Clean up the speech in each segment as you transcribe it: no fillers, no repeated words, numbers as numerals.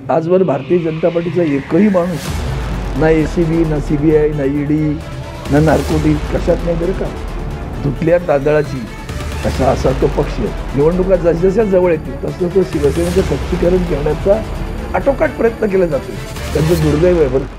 आजवर भारतीय जनता पार्टीचा एकही माणूस ना ACB ना CBI ना ED ना नार्कोटिक्स कशात नाही बरं का. तुटल्या तांदळाची असा तो पक्ष निवडणुका जसजशा जवळ येतील तसं तो शिवसेनेचं खच्चीकरण करण्याचा आटोकाट प्रयत्न केला जातो. त्यांचं दुर्दैव आहे बरं.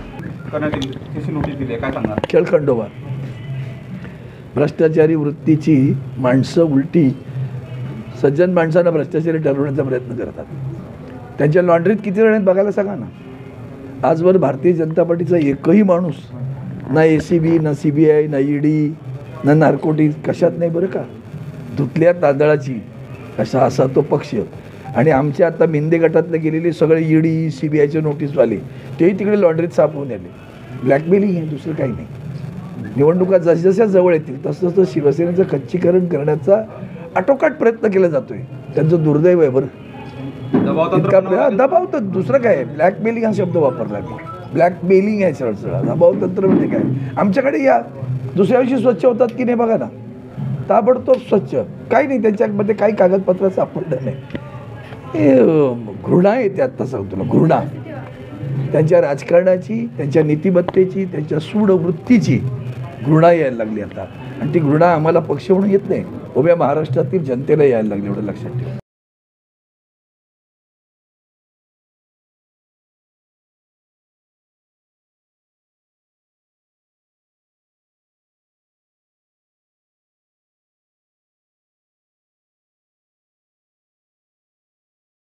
खेळखंडोबा भ्रष्टाचारी वृत्तीची माणसं उलटी सज्जन माणसांना भ्रष्टाचारी ठरवण्याचा प्रयत्न करतात. त्यांच्या लॉन्ड्रीत किती जण आहेत बघायला सांगा ना. आजवर भारतीय जनता पार्टीचा एकही माणूस ना ACB ना CBI ना ED ना नार्कोटिक्स कशात नाही बरं का. धुतल्या तांदळाची असा तो पक्ष आणि आमच्या आता मिंदे गटातले गेलेले सगळे ED CBIचे नोटीसवाले तेही तिकडे लॉन्ड्रीत साफ होऊन आले. ब्लॅकमेलिंग आहे, दुसरं काही नाही. निवडणुका जसजशा जवळ येतील तसं शिवसेनेचं खच्चीकरण करण्याचा आटोकाट प्रयत्न केला जातोय. त्यांचं दुर्दैव आहे बरं. दबाव तर दुसरं काय आहे. ब्लॅकमेलिंग हा शब्द वापरला मी. ब्लॅकमेलिंग आहे सरळ. दबाव तंत्र म्हणजे काय. आमच्याकडे या दुसऱ्या दिवशी स्वच्छ होतात की नाही बघा ना. ताबडतोब स्वच्छ. काही नाही त्यांच्यामध्ये काही कागदपत्र सापडलं नाही. घृणा येते आत्ता सांगतो तुला. घृणा त्यांच्या राजकारणाची, त्यांच्या नीतिमत्तेची, त्यांच्या सूड वृत्तीची घृणा यायला लागली आता. आणि ती घृणा आम्हाला पक्ष म्हणून येत नाही, उभ्या महाराष्ट्रातील जनतेला यायला लागली. एवढं लक्षात ठेवा.